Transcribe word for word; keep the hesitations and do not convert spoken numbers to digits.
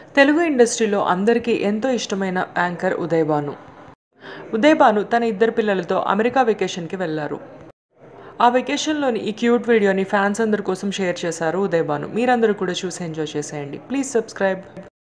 తెలుగు ఇండస్ట్రీలో అందరికీ ఎంతో ఇష్టమైన యాంకర్ ఉదయ్ భాను. ఉదయ్ భాను తన ఇద్దరు పిల్లలతో అమెరికా వెకేషన్కి వెళ్లారు. ఆ వెకేషన్లోని ఈ క్యూట్ వీడియోని ఫ్యాన్స్ అందరి కోసం షేర్ చేశారు ఉదయ్ భాను. మీరందరూ కూడా చూసి ఎంజాయ్ చేసేయండి. Please subscribe.